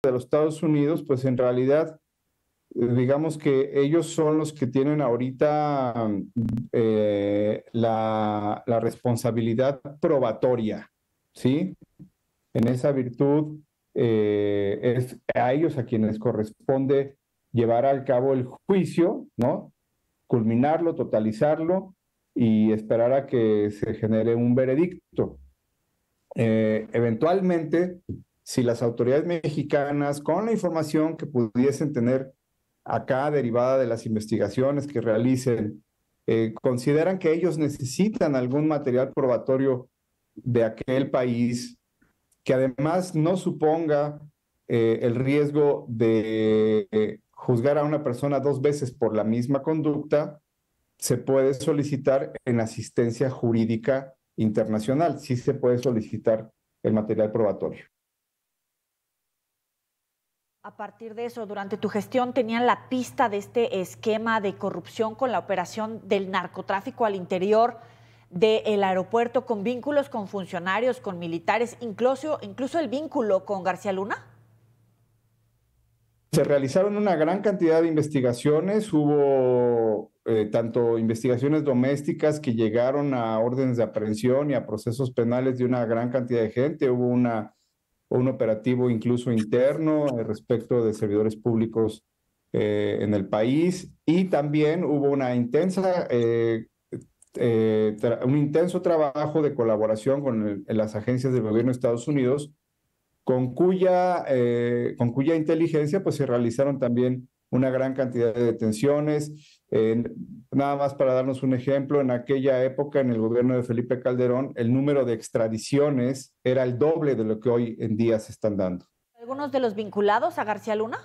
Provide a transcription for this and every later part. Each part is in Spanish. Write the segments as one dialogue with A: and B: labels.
A: de los Estados Unidos, pues en realidad, digamos que ellos son los que tienen ahorita la responsabilidad probatoria, ¿sí? En esa virtud, es a ellos a quienes corresponde llevar al cabo el juicio, ¿no? Culminarlo, totalizarlo y esperar a que se genere un veredicto. Eventualmente, si las autoridades mexicanas, con la información que pudiesen tener acá derivada de las investigaciones que realicen, consideran que ellos necesitan algún material probatorio de aquel país que además no suponga el riesgo de juzgar a una persona dos veces por la misma conducta, se puede solicitar en asistencia jurídica internacional. Sí se puede solicitar el material probatorio.
B: A partir de eso, durante tu gestión, ¿tenían la pista de este esquema de corrupción con la operación del narcotráfico al interior del aeropuerto, con vínculos con funcionarios, con militares, incluso el vínculo con García Luna?
A: Se realizaron una gran cantidad de investigaciones, hubo tanto investigaciones domésticas que llegaron a órdenes de aprehensión y a procesos penales de una gran cantidad de gente, hubo un operativo incluso interno respecto de servidores públicos en el país y también hubo una un intenso trabajo de colaboración con las agencias del gobierno de Estados Unidos con cuya inteligencia pues se realizaron también una gran cantidad de detenciones. Nada más para darnos un ejemplo, en aquella época, en el gobierno de Felipe Calderón, el número de extradiciones era el doble de lo que hoy en día se están dando.
B: ¿Algunos de los vinculados a García Luna?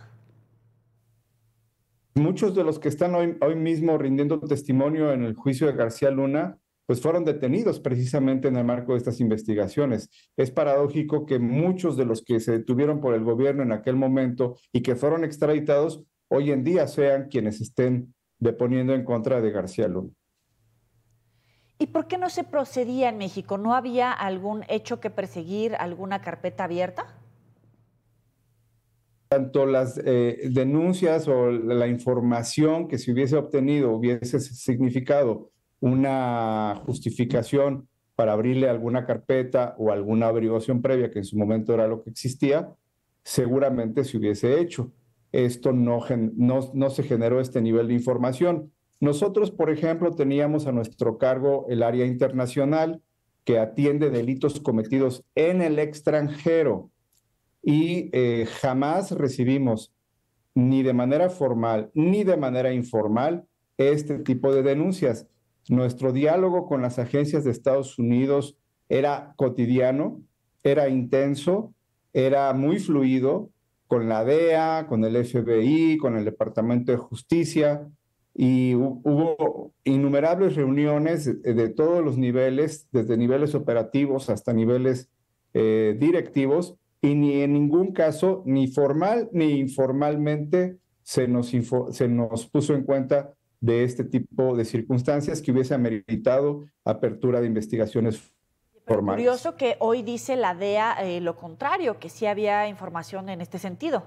A: Muchos de los que están hoy mismo rindiendo testimonio en el juicio de García Luna, pues fueron detenidos precisamente en el marco de estas investigaciones. Es paradójico que muchos de los que se detuvieron por el gobierno en aquel momento y que fueron extraditados, hoy en día sean quienes estén deponiendo en contra de García Luna.
B: ¿Y por qué no se procedía en México? ¿No había algún hecho que perseguir, alguna carpeta abierta?
A: Tanto las denuncias o la información que se hubiese obtenido hubiese significado una justificación para abrirle alguna carpeta o alguna averiguación previa, que en su momento era lo que existía, seguramente se hubiese hecho. Esto no se generó este nivel de información. Nosotros, por ejemplo, teníamos a nuestro cargo el área internacional que atiende delitos cometidos en el extranjero y jamás recibimos ni de manera formal ni de manera informal este tipo de denuncias. Nuestro diálogo con las agencias de Estados Unidos era cotidiano, era intenso, era muy fluido, con la DEA, con el FBI, con el Departamento de Justicia, y hubo innumerables reuniones de todos los niveles, desde niveles operativos hasta niveles directivos, y ni en ningún caso, ni formal ni informalmente, se nos puso en cuenta de este tipo de circunstancias que hubiese ameritado apertura de investigaciones formales.
B: Curioso que hoy dice la DEA lo contrario, que sí había información en este sentido.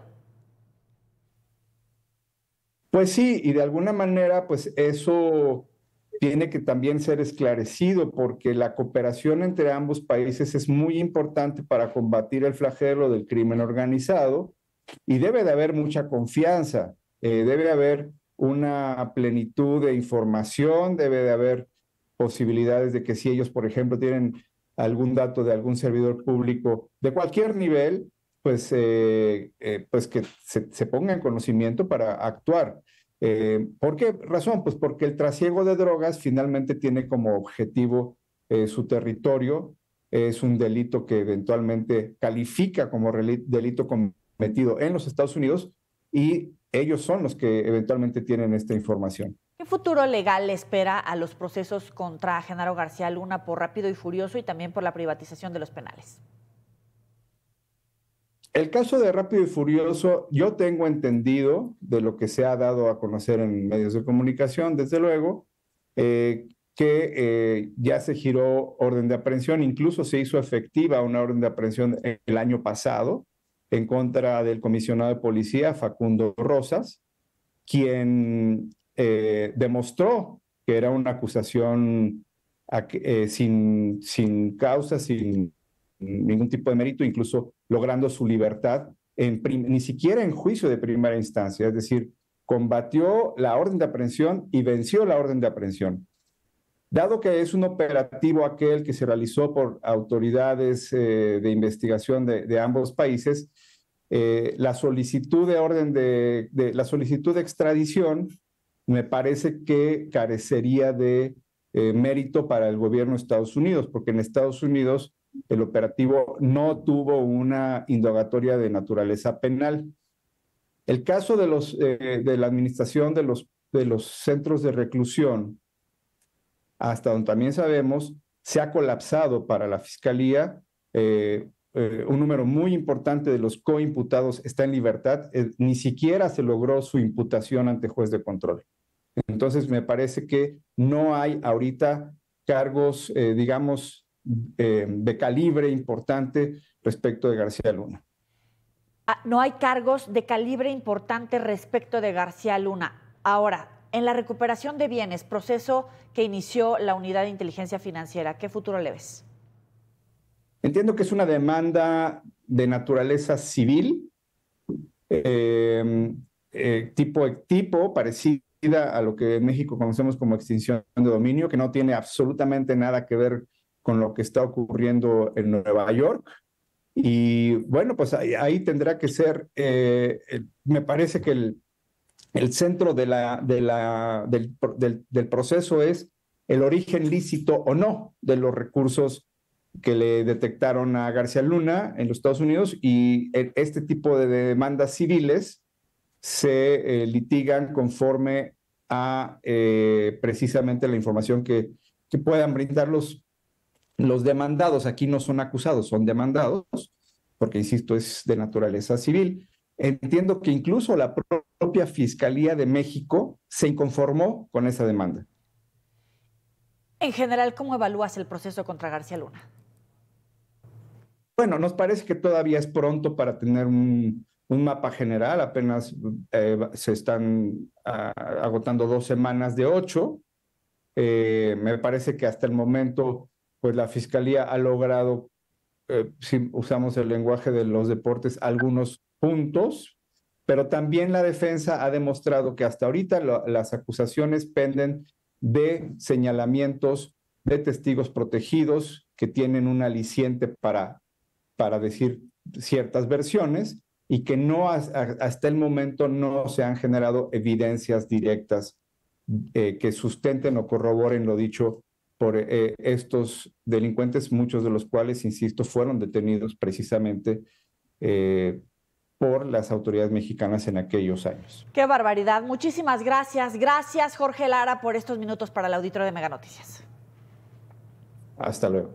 A: Pues sí, y de alguna manera, pues eso tiene que también ser esclarecido porque la cooperación entre ambos países es muy importante para combatir el flagelo del crimen organizado y debe de haber mucha confianza, debe de haber una plenitud de información, debe de haber posibilidades de que si ellos, por ejemplo, tienen algún dato de algún servidor público de cualquier nivel, pues que se ponga en conocimiento para actuar. ¿Por qué razón? Pues porque el trasiego de drogas finalmente tiene como objetivo su territorio, es un delito que eventualmente califica como delito cometido en los Estados Unidos y ellos son los que eventualmente tienen esta información.
B: ¿Qué futuro legal le espera a los procesos contra Genaro García Luna por Rápido y Furioso y también por la privatización de los penales?
A: El caso de Rápido y Furioso, yo tengo entendido de lo que se ha dado a conocer en medios de comunicación, desde luego, que ya se giró orden de aprehensión, incluso se hizo efectiva una orden de aprehensión el año pasado, en contra del comisionado de policía, Facundo Rosas, quien demostró que era una acusación sin causa, sin ningún tipo de mérito, incluso logrando su libertad, ni siquiera en juicio de primera instancia, es decir, combatió la orden de aprehensión y venció la orden de aprehensión. Dado que es un operativo aquel que se realizó por autoridades de investigación de ambos países, la solicitud la solicitud de extradición me parece que carecería de mérito para el gobierno de Estados Unidos, porque en Estados Unidos el operativo no tuvo una indagatoria de naturaleza penal. El caso de la administración de los centros de reclusión, hasta donde también sabemos, se ha colapsado para la Fiscalía. Un número muy importante de los coimputados está en libertad. Ni siquiera se logró su imputación ante juez de control. Entonces, me parece que no hay ahorita cargos, digamos, de calibre importante respecto de García Luna.
B: No hay cargos de calibre importante respecto de García Luna. Ahora, en la recuperación de bienes, proceso que inició la Unidad de Inteligencia Financiera, ¿qué futuro le ves?
A: Entiendo que es una demanda de naturaleza civil, tipo parecida a lo que en México conocemos como extinción de dominio, que no tiene absolutamente nada que ver con lo que está ocurriendo en Nueva York. Y bueno, pues ahí tendrá que ser, me parece que el centro del proceso es el origen lícito o no de los recursos que le detectaron a García Luna en los Estados Unidos, y este tipo de demandas civiles se litigan conforme a precisamente la información que puedan brindar los demandados. Aquí no son acusados, son demandados, porque, insisto, es de naturaleza civil. Entiendo que incluso la propia Fiscalía de México se inconformó con esa demanda.
B: En general, ¿cómo evalúas el proceso contra García Luna?
A: Bueno, nos parece que todavía es pronto para tener un mapa general. Apenas se están agotando 2 semanas de 8. Me parece que hasta el momento, pues la Fiscalía ha logrado, si usamos el lenguaje de los deportes, algunos puntos, pero también la defensa ha demostrado que hasta ahorita las acusaciones penden de señalamientos de testigos protegidos que tienen un aliciente para decir ciertas versiones, y que hasta el momento no se han generado evidencias directas que sustenten o corroboren lo dicho por estos delincuentes, muchos de los cuales, insisto, fueron detenidos precisamente por las autoridades mexicanas en aquellos años.
B: ¡Qué barbaridad! Muchísimas gracias. Gracias, Jorge Lara, por estos minutos para el auditorio de Mega Noticias.
A: Hasta luego.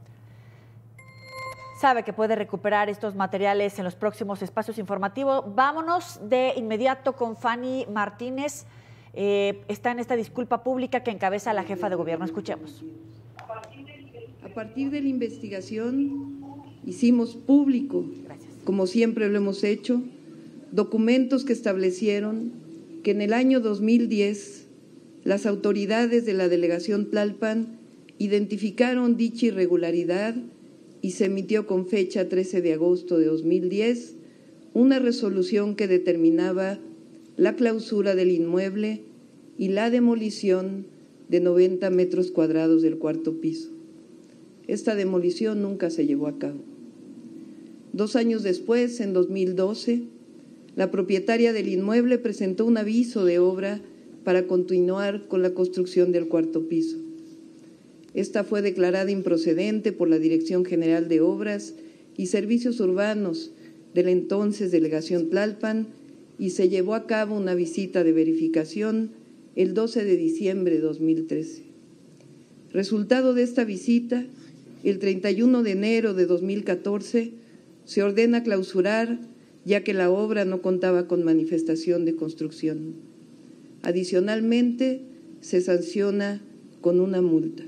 B: Sabe que puede recuperar estos materiales en los próximos espacios informativos. Vámonos de inmediato con Fanny Martínez. Está en esta disculpa pública que encabeza la jefa de gobierno. Escuchemos.
C: A partir de la investigación hicimos público, como siempre lo hemos hecho, documentos que establecieron que en el año 2010 las autoridades de la delegación Tlalpan identificaron dicha irregularidad y se emitió con fecha 13 de agosto de 2010 una resolución que determinaba la clausura del inmueble y la demolición de 90 metros cuadrados del 4º piso. Esta demolición nunca se llevó a cabo. 2 años después, en 2012, la propietaria del inmueble presentó un aviso de obra para continuar con la construcción del 4º piso. Esta fue declarada improcedente por la Dirección General de Obras y Servicios Urbanos de la entonces Delegación Tlalpan, y se llevó a cabo una visita de verificación el 12 de diciembre de 2013. Resultado de esta visita, el 31 de enero de 2014, se ordena clausurar, ya que la obra no contaba con manifestación de construcción. Adicionalmente, se sanciona con una multa.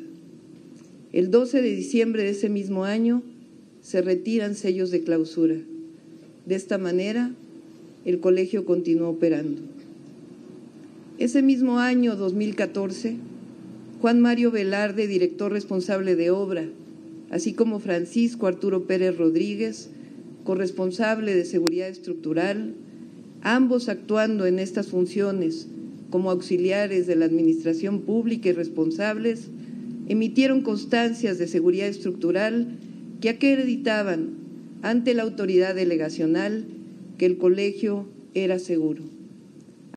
C: El 12 de diciembre de ese mismo año se retiran sellos de clausura De esta manera, el colegio continuó operando. Ese mismo año, 2014, Juan Mario Velarde, director responsable de obra, así como Francisco Arturo Pérez Rodríguez, corresponsable de seguridad estructural, ambos actuando en estas funciones como auxiliares de la administración pública y responsables, emitieron constancias de seguridad estructural que acreditaban ante la autoridad delegacional que el colegio era seguro.